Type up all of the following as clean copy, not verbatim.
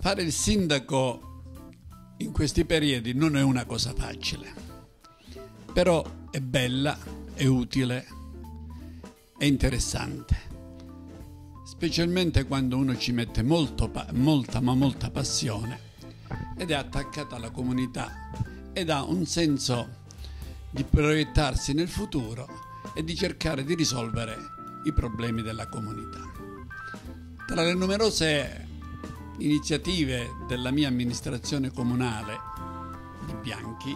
Fare il sindaco in questi periodi non è una cosa facile, però è bella, è utile, è interessante, specialmente quando uno ci mette molta passione ed è attaccato alla comunità ed ha un senso di proiettarsi nel futuro e di cercare di risolvere i problemi della comunità. Tra le numerose iniziative della mia amministrazione comunale di Bianchi,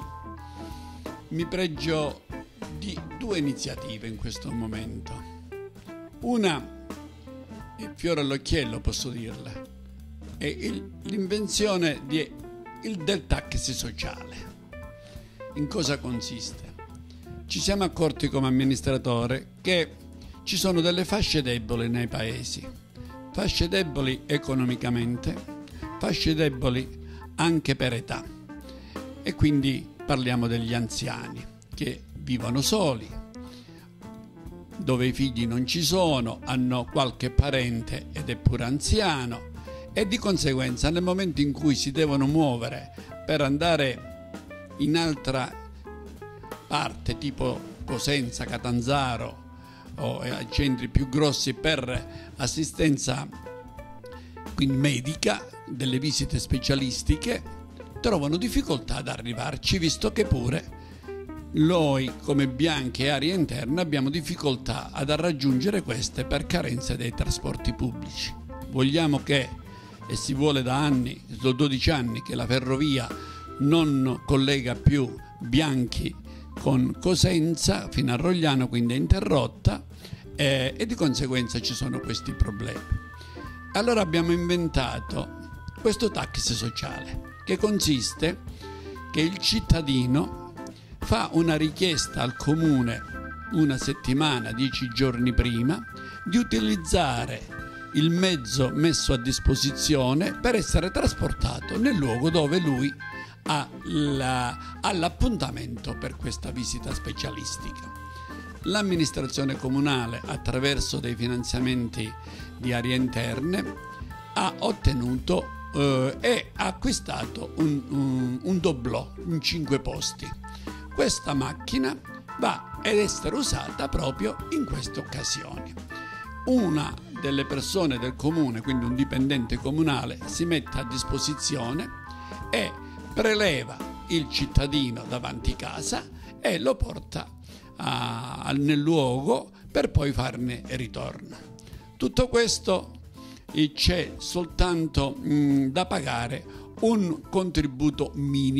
mi pregio di due iniziative in questo momento. Una è fiore all'occhiello, posso dirla, è l'invenzione del taxi sociale. In cosa consiste? Ci siamo accorti come amministratore che ci sono delle fasce deboli nei paesi, fasce deboli economicamente, fasce deboli anche per età, e quindi parliamo degli anziani che vivono soli, dove i figli non ci sono, hanno qualche parente ed è pure anziano, e di conseguenza nel momento in cui si devono muovere per andare in altra parte, tipo Cosenza, Catanzaro o ai centri più grossi per assistenza quindi medica, delle visite specialistiche, trovano difficoltà ad arrivarci, visto che pure noi come Bianchi e Aria Interna abbiamo difficoltà ad raggiungere queste per carenza dei trasporti pubblici. Vogliamo che, e si vuole da anni, da 12 anni, che la ferrovia non collega più Bianchi con Cosenza fino a Rogliano, quindi è interrotta, e di conseguenza ci sono questi problemi. Allora abbiamo inventato questo taxi sociale, che consiste che il cittadino fa una richiesta al comune una settimana, 10 giorni prima, di utilizzare il mezzo messo a disposizione per essere trasportato nel luogo dove lui ha l'appuntamento per questa visita specialistica. L'amministrazione comunale, attraverso dei finanziamenti di Aria Interne, ha ottenuto e ha acquistato un doblò in 5 posti. Questa macchina va ad essere usata proprio in queste occasioni. Una delle persone del comune, quindi un dipendente comunale, si mette a disposizione e preleva il cittadino davanti casa e lo porta nel luogo per poi farne ritorno. Tutto questo c'è soltanto da pagare un contributo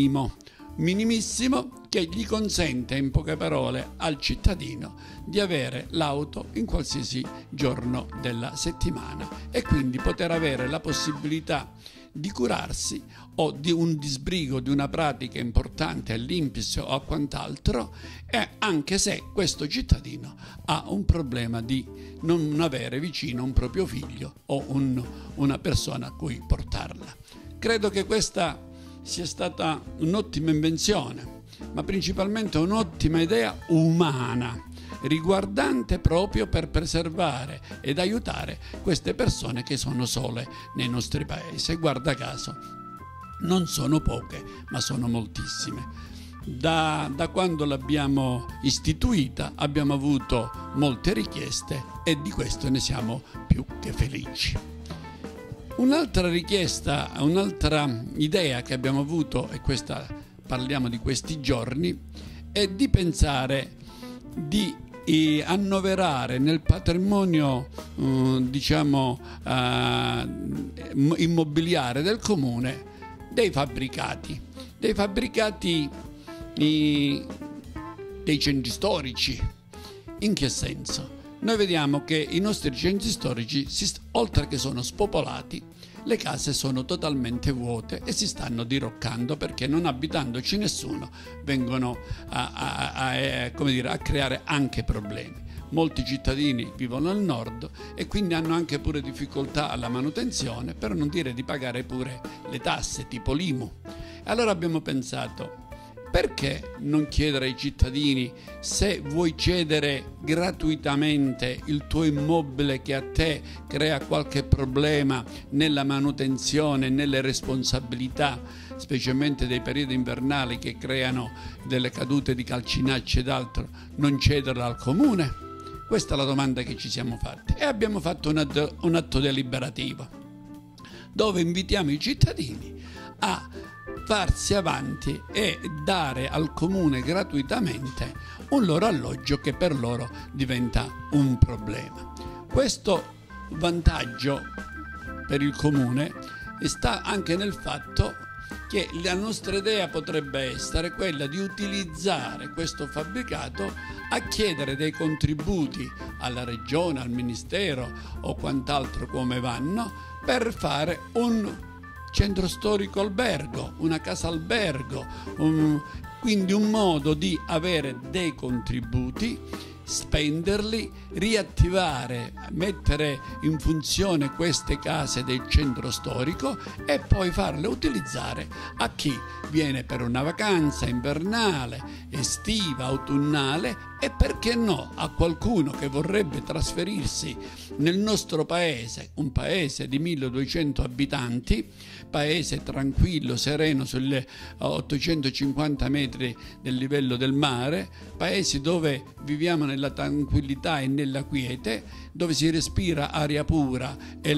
minimissimo, che gli consente, in poche parole, al cittadino di avere l'auto in qualsiasi giorno della settimana e quindi poter avere la possibilità di curarsi o di un disbrigo di una pratica importante all'INPS o a quant'altro, e anche se questo cittadino ha un problema di non avere vicino un proprio figlio o una persona a cui portarla. Credo che questa sia stata un'ottima invenzione, ma principalmente un'ottima idea umana, riguardante proprio per preservare ed aiutare queste persone che sono sole nei nostri paesi. E guarda caso, non sono poche, ma sono moltissime. Da quando l'abbiamo istituita abbiamo avuto molte richieste e di questo ne siamo più che felici. Un'altra richiesta, un'altra idea che abbiamo avuto, e questa parliamo di questi giorni, è di pensare di annoverare nel patrimonio immobiliare del comune dei fabbricati dei centri storici. In che senso? Noi vediamo che i nostri centri storici, oltre che sono spopolati, le case sono totalmente vuote e si stanno diroccando, perché non abitandoci nessuno vengono a creare anche problemi. Molti cittadini vivono al nord e quindi hanno anche pure difficoltà alla manutenzione, per non dire di pagare pure le tasse tipo l'IMU. Allora abbiamo pensato Perché non chiedere ai cittadini, se vuoi cedere gratuitamente il tuo immobile che a te crea qualche problema nella manutenzione, nelle responsabilità, specialmente dei periodi invernali che creano delle cadute di calcinacce ed altro, non cederla al comune? Questa è la domanda che ci siamo fatti e abbiamo fatto un atto deliberativo dove invitiamo i cittadini a farsi avanti e dare al comune gratuitamente un loro alloggio che per loro diventa un problema. Questo vantaggio per il comune sta anche nel fatto che la nostra idea potrebbe essere quella di utilizzare questo fabbricato a chiedere dei contributi alla regione, al ministero o quant'altro come vanno per fare un centro storico albergo, una casa albergo, quindi un modo di avere dei contributi, spenderli, riattivare, mettere in funzione queste case del centro storico e poi farle utilizzare a chi viene per una vacanza invernale, estiva, autunnale e perché no a qualcuno che vorrebbe trasferirsi nel nostro paese, un paese di 1200 abitanti, paese tranquillo, sereno, sulle 850 metri del livello del mare, paesi dove viviamo nella tranquillità e nella quiete, dove si respira aria pura e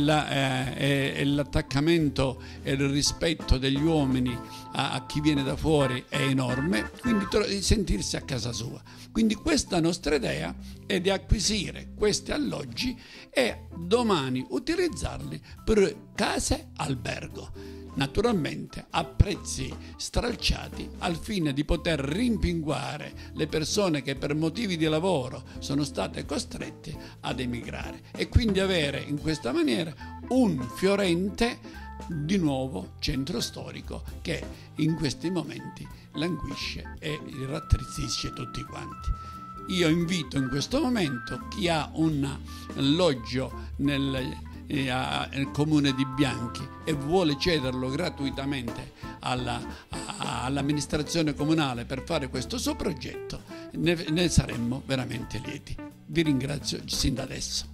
l'attaccamento e il rispetto degli uomini a chi viene da fuori è enorme, quindi sentirsi a casa sua. Quindi questa nostra idea è di acquisire questi alloggi e domani utilizzarli per case albergo. Naturalmente a prezzi stralciati al fine di poter rimpinguare le persone che per motivi di lavoro sono state costrette ad emigrare e quindi avere in questa maniera un fiorente di nuovo centro storico che in questi momenti languisce e rattrizzisce tutti quanti. Io invito in questo momento chi ha un alloggio nel comune di Bianchi e vuole cederlo gratuitamente all'amministrazione comunale per fare questo suo progetto, ne saremmo veramente lieti. Vi ringrazio sin da adesso.